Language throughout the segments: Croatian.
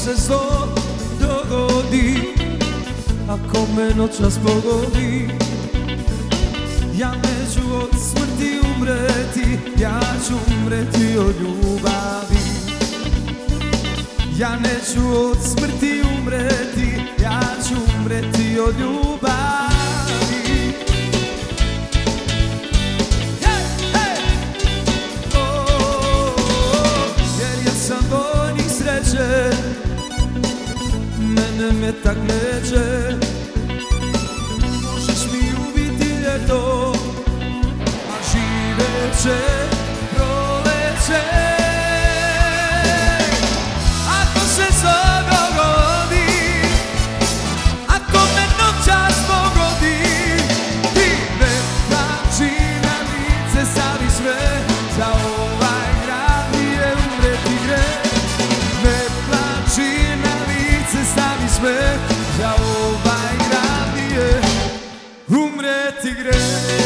se zlo dogodi, ako me noćas pogodi, ja neću od smrti umreti, ja ću umreti od ljubavi. Ja neću od smrti umreti, ja ću umreti od ljubavi. Jer ja sam vojnik sreće, mene metak neće. Možeš mi ubiti ljeto, a živeće proleće. Ako se zlo dogodi, ako me noćas pogodi, ti me plači na lice, stavi sve, za ovaj grad mi je umreti greh. Me plači na lice, stavi sve, za ovaj grad mi je umreti greh.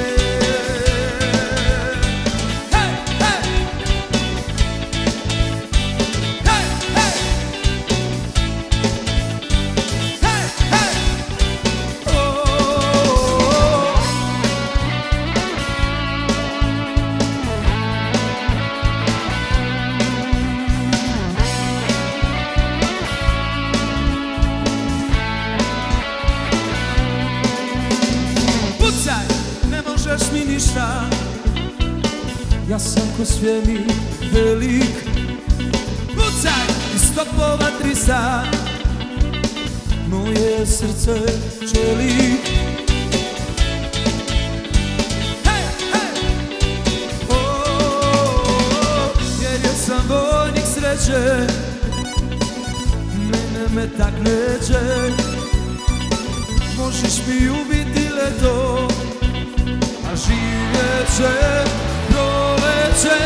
Ne možeš mi ništa, ja sam ko svemir velik. Pucaj iz topova 300, moje srce čelik. Jer ja sam vojnik sreće, mene metak neće. Možeš mi ubiti leto, a živeće proleće.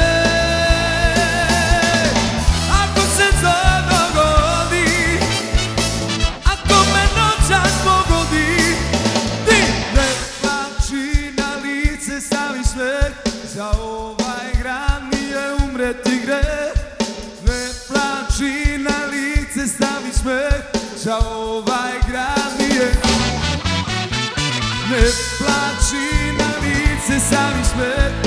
Ako se zlo dogodi, ako me noćas pogodi, ti ne plači na lice, stavi smeh, za ovaj grad mi je umreti greh. Ne plači na lice, stavi smeh, za ovaj grad mi je. Ne plači na lice, stavi smeh,